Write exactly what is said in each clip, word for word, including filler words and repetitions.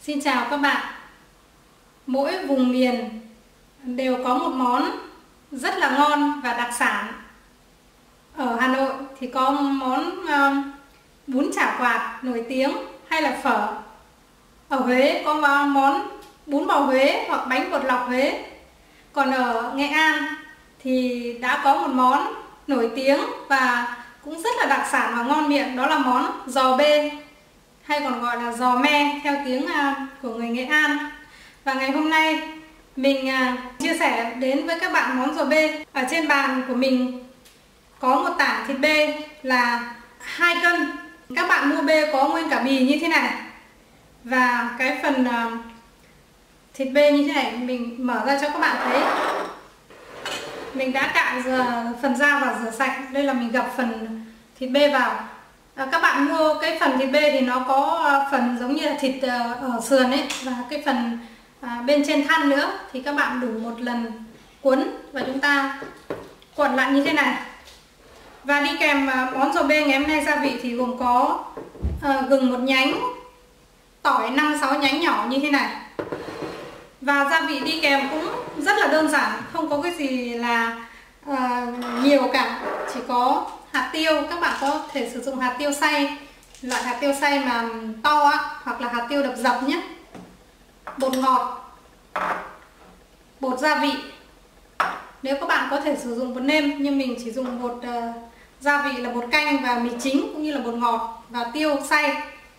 Xin chào các bạn. Mỗi vùng miền đều có một món rất là ngon và đặc sản. Ở Hà Nội thì có món uh, bún chả quạt nổi tiếng hay là phở. Ở Huế có món bún bò Huế hoặc bánh bột lọc Huế. Còn ở Nghệ An thì đã có một món nổi tiếng và cũng rất là đặc sản và ngon miệng, đó là món giò bê hay còn gọi là giò me theo tiếng của người Nghệ An. Và ngày hôm nay mình chia sẻ đến với các bạn món giò bê. Ở trên bàn của mình có một tảng thịt bê là hai cân. Các bạn mua bê có nguyên cả bì như thế này. Và cái phần thịt bê như thế này mình mở ra cho các bạn thấy. Mình đã cạo phần da và rửa sạch. Đây là mình gập phần thịt bê vào. À, các bạn mua cái phần thịt bê thì nó có phần giống như là thịt ở sườn ấy, và cái phần à, bên trên thân nữa thì các bạn đủ một lần cuốn và chúng ta cuộn lại như thế này. Và đi kèm món giò bê ngày hôm nay gia vị thì gồm có à, gừng một nhánh, tỏi năm sáu nhánh nhỏ như thế này. Và gia vị đi kèm cũng rất là đơn giản, không có cái gì là à, nhiều cả, chỉ có hạt tiêu. Các bạn có thể sử dụng hạt tiêu xay, loại hạt tiêu xay mà to á, hoặc là hạt tiêu đập dập nhé. Bột ngọt, bột gia vị. Nếu các bạn có thể sử dụng bột nêm, nhưng mình chỉ dùng bột uh, gia vị là bột canh và mì chính, cũng như là bột ngọt và tiêu xay.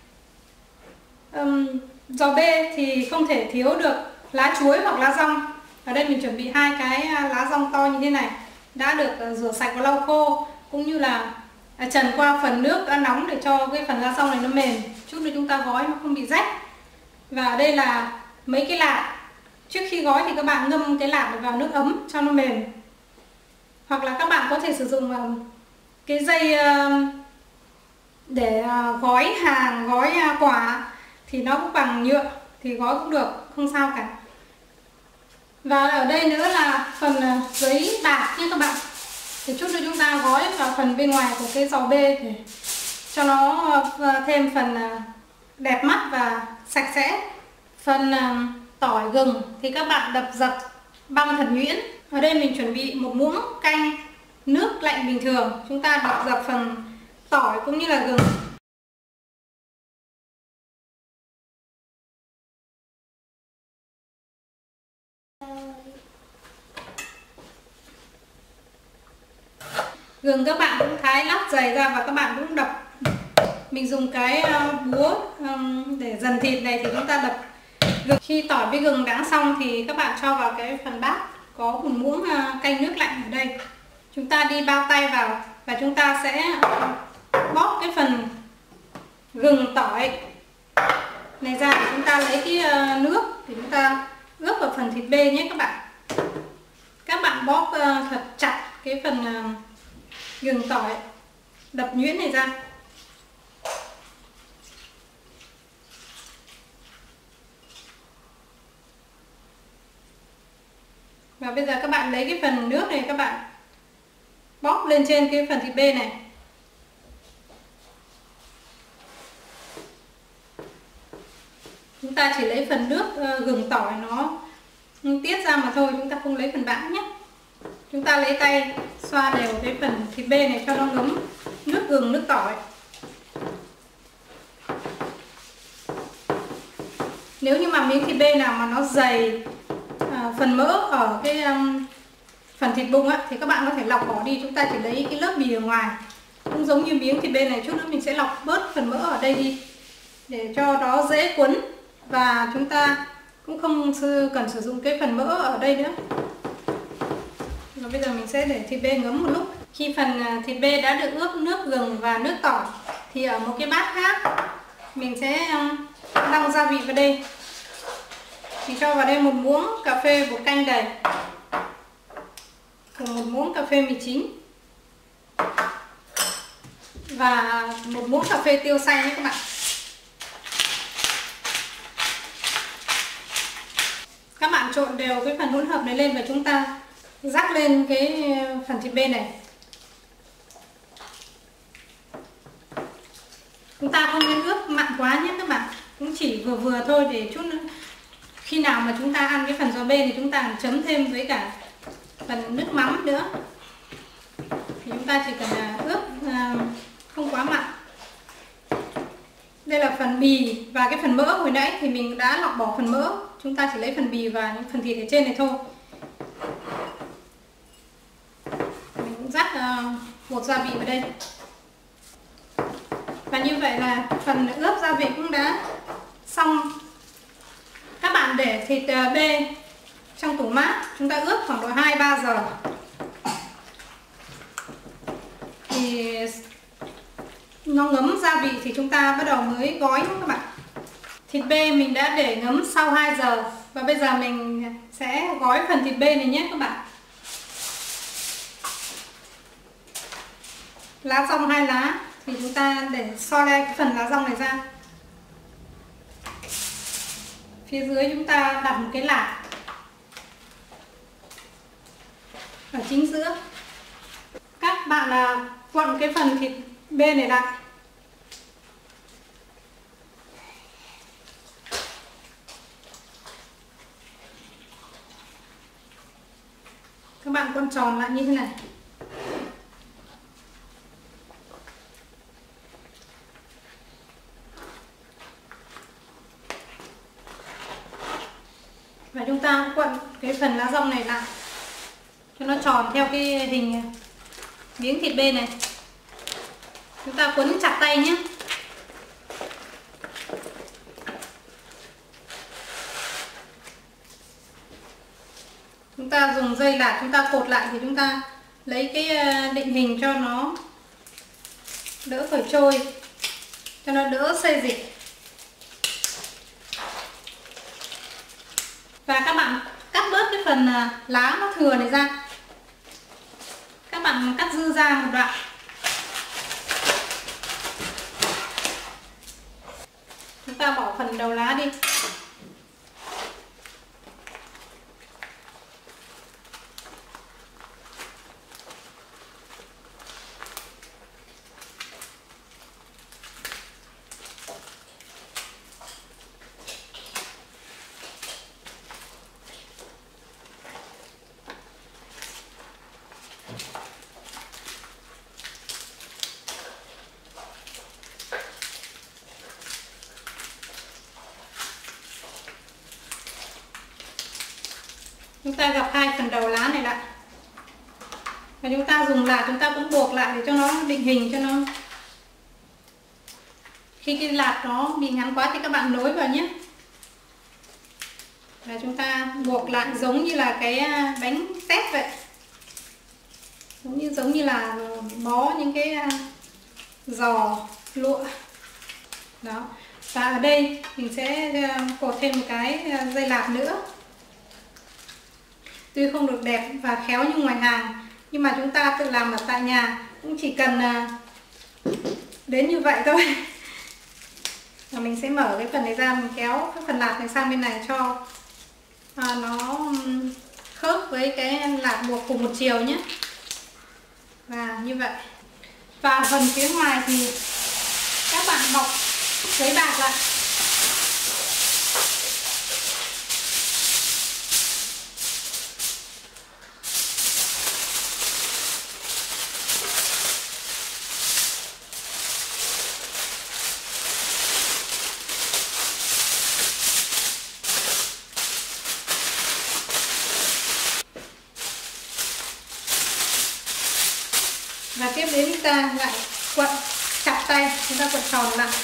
Um, giò bê thì không thể thiếu được lá chuối hoặc lá dong. Ở đây mình chuẩn bị hai cái lá dong to như thế này, đã được uh, rửa sạch và lau khô, cũng như là à, trần qua phần nước đã nóng để cho cái phần lá dong này nó mềm, chút nữa chúng ta gói nó không bị rách. Và ở đây là mấy cái lạc. Trước khi gói thì các bạn ngâm cái lạc vào nước ấm cho nó mềm. Hoặc là các bạn có thể sử dụng uh, cái dây uh, để uh, gói hàng, gói uh, quả thì nó cũng bằng nhựa thì gói cũng được, không sao cả. Và ở đây nữa là phần uh, giấy bạc nhé các bạn. Thì chút nữa chúng ta gói vào phần bên ngoài của cái giò bê để cho nó thêm phần đẹp mắt và sạch sẽ. Phần tỏi gừng thì các bạn đập dập băm thật nhuyễn. Ở đây mình chuẩn bị một muỗng canh nước lạnh bình thường. Chúng ta đập dập phần tỏi cũng như là gừng. Gừng các bạn cũng thái lát dày ra và các bạn cũng đập. Mình dùng cái búa để dần thịt này thì chúng ta đập gừng. Khi tỏi với gừng đã xong thì các bạn cho vào cái phần bát có một muỗng canh nước lạnh ở đây. Chúng ta đi bao tay vào và chúng ta sẽ bóp cái phần gừng tỏi này ra để chúng ta lấy cái nước để chúng ta ướp vào phần thịt bê nhé các bạn. Các bạn bóp thật chặt cái phần gừng tỏi đập nhuyễn này ra. Và bây giờ các bạn lấy cái phần nước này, các bạn bóp lên trên cái phần thịt bê này. Chúng ta chỉ lấy phần nước gừng tỏi nó tiết ra mà thôi, chúng ta không lấy phần bã nhé. Chúng ta lấy tay xoa đều cái phần thịt bê này cho nó ngấm nước gừng, nước tỏi. Nếu như mà miếng thịt bê nào mà nó dày à, phần mỡ ở cái um, phần thịt bụng á, thì các bạn có thể lọc bỏ đi. Chúng ta chỉ lấy cái lớp bì ở ngoài. Cũng giống như miếng thịt bê này, chút nữa mình sẽ lọc bớt phần mỡ ở đây đi để cho nó dễ cuốn. Và chúng ta cũng không cần sử dụng cái phần mỡ ở đây nữa. Và bây giờ mình sẽ để thịt bê ngấm một lúc. Khi phần thịt bê đã được ướp nước gừng và nước tỏi thì ở một cái bát khác mình sẽ đong gia vị vào đây. Mình cho vào đây một muỗng cà phê bột canh đầy, cùng một muỗng cà phê mì chính và một muỗng cà phê tiêu xay nhé các bạn. Các bạn trộn đều cái phần hỗn hợp này lên và chúng ta rắc lên cái phần thịt bê này. Chúng ta không nên ướp mặn quá nhé các bạn. cũng chỉ vừa vừa thôi, để chút nữa khi nào mà chúng ta ăn cái phần giò bê thì chúng ta chấm thêm với cả phần nước mắm nữa. Thì chúng ta chỉ cần ướp không quá mặn. Đây là phần bì và cái phần mỡ hồi nãy thì mình đã lọc bỏ phần mỡ, chúng ta chỉ lấy phần bì và những phần thịt ở trên này thôi. Mình cũng rắc uh, bột gia vị vào đây. Và như vậy là phần ướp gia vị cũng đã xong. Các bạn để thịt bê trong tủ mát, chúng ta ướp khoảng độ hai ba giờ. Thì nó ngấm gia vị thì chúng ta bắt đầu mới gói nhé các bạn. Thịt bê mình đã để ngấm sau hai giờ. Và bây giờ mình sẽ gói phần thịt bê này nhé các bạn. Lá dong hai lá thì chúng ta để so le cái phần lá dong này ra. Phía dưới chúng ta đặt một cái lạt ở chính giữa. Các bạn là quặn cái phần thịt bê này lại. Các bạn quặn tròn lại như thế này. Và chúng ta quặn cái phần lá dong này lại cho nó tròn theo cái hình miếng thịt bê này. Chúng ta quấn chặt tay nhé. Chúng ta dùng dây lạt chúng ta cột lại thì chúng ta lấy cái định hình cho nó đỡ phải trôi, cho nó đỡ xê dịch. Và các bạn cắt bớt cái phần lá nó thừa này ra. Các bạn cắt dư ra một đoạn. Chúng ta bỏ phần đầu lá đi. Chúng ta gập hai phần đầu lá này lại. Và chúng ta dùng lạt chúng ta cũng buộc lại để cho nó định hình, cho nó khi cái lạt nó bị ngắn quá thì các bạn nối vào nhé. Và chúng ta buộc lại giống như là cái bánh tét vậy. Giống như giống như là bó những cái giò lụa. Đó. Và ở đây mình sẽ cột thêm một cái dây lạt nữa. Tuy không được đẹp và khéo như ngoài hàng, nhưng mà chúng ta tự làm ở tại nhà cũng chỉ cần đến như vậy thôi. Và mình sẽ mở cái phần này ra, mình kéo cái phần lạt này sang bên này cho à, nó khớp với cái lạt buộc cùng một chiều nhé. Và như vậy. Và phần phía ngoài thì các bạn bọc giấy bạc lại. Và tiếp đến chúng ta lại quặn chặt tay, chúng ta quặn tròn lại.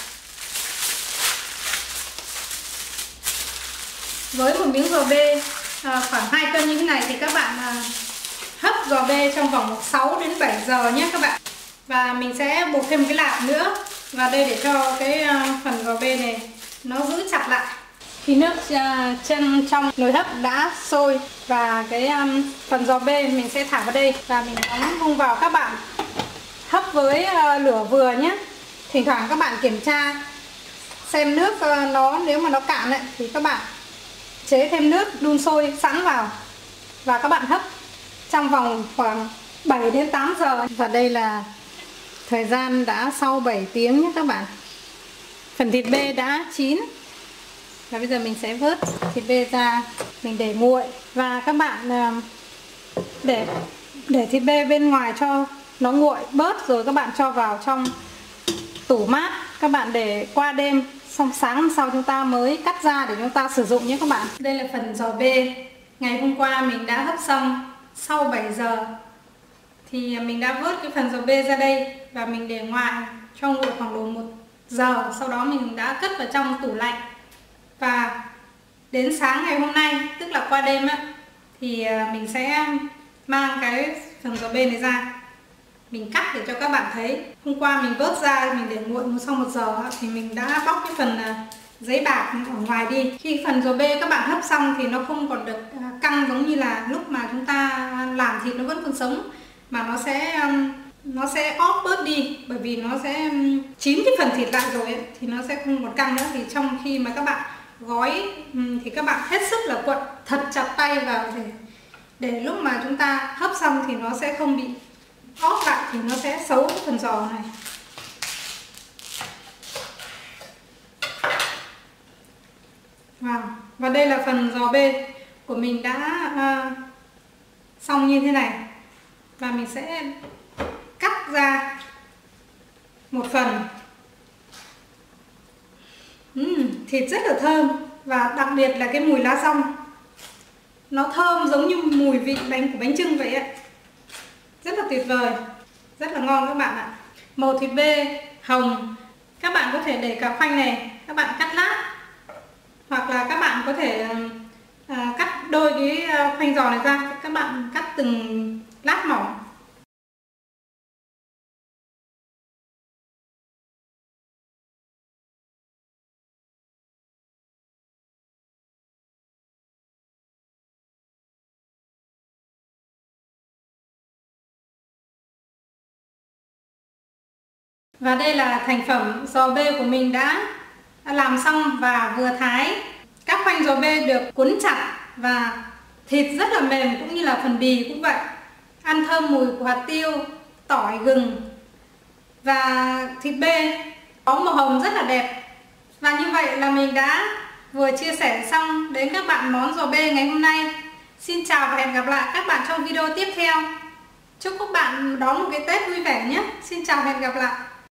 Với một miếng giò bê à, khoảng hai cân như thế này thì các bạn à, hấp giò bê trong vòng sáu đến bảy giờ nhé các bạn. Và mình sẽ buộc thêm một cái lạt nữa vào đây để cho cái à, phần giò bê này nó giữ chặt lại. Khi nước uh, chân trong nồi hấp đã sôi và cái um, phần giò bê mình sẽ thả vào đây và mình đóng vung vào. Các bạn hấp với uh, lửa vừa nhé. Thỉnh thoảng các bạn kiểm tra xem nước uh, nó nếu mà nó cạn ấy, thì các bạn chế thêm nước đun sôi sẵn vào và các bạn hấp trong vòng khoảng bảy đến tám giờ. Và đây là thời gian đã sau bảy tiếng nhé các bạn. Phần thịt bê đã chín. Và bây giờ mình sẽ vớt thịt bê ra, mình để nguội. Và các bạn để để thịt bê bên ngoài cho nó nguội bớt, rồi các bạn cho vào trong tủ mát, các bạn để qua đêm, xong sáng hôm sau chúng ta mới cắt ra để chúng ta sử dụng nhé các bạn. Đây là phần giò bê ngày hôm qua mình đã hấp xong. Sau bảy giờ thì mình đã vớt cái phần giò bê ra đây và mình để ngoài cho nguội khoảng độ một giờ. Sau đó mình đã cất vào trong tủ lạnh. Và đến sáng ngày hôm nay, tức là qua đêm á, thì mình sẽ mang cái phần giò bê này ra, mình cắt để cho các bạn thấy. Hôm qua mình vớt ra, mình để nguội sau một giờ thì mình đã bóc cái phần giấy bạc ở ngoài đi. Khi phần giò bê các bạn hấp xong thì nó không còn được căng giống như là lúc mà chúng ta làm thịt nó vẫn còn sống, mà nó sẽ nó sẽ óp bớt đi, bởi vì nó sẽ chín cái phần thịt lại rồi ấy, thì nó sẽ không còn căng nữa. Thì trong khi mà các bạn gói thì các bạn hết sức là cuộn thật chặt tay vào để để lúc mà chúng ta hấp xong thì nó sẽ không bị óp lại, thì nó sẽ xấu cái phần giò này. Wow. Và đây là phần giò bê của mình đã uh, xong như thế này. Và mình sẽ cắt ra một phần. uhm, Thịt rất là thơm, và đặc biệt là cái mùi lá dong, nó thơm giống như mùi vị bánh của bánh chưng vậy ạ. Rất là tuyệt vời, rất là ngon các bạn ạ. Màu thịt bê hồng, các bạn có thể để cả khoanh này, các bạn cắt lát, hoặc là các bạn có thể à, cắt đôi cái khoanh giò này ra, các bạn cắt từng lát mỏng. Và đây là thành phẩm giò bê của mình đã làm xong và vừa thái. Các khoanh giò bê được cuốn chặt và thịt rất là mềm, cũng như là phần bì cũng vậy. Ăn thơm mùi của hạt tiêu, tỏi, gừng. Và thịt bê có màu hồng rất là đẹp. Và như vậy là mình đã vừa chia sẻ xong đến các bạn món giò bê ngày hôm nay. Xin chào và hẹn gặp lại các bạn trong video tiếp theo. Chúc các bạn đón một cái Tết vui vẻ nhé. Xin chào và hẹn gặp lại.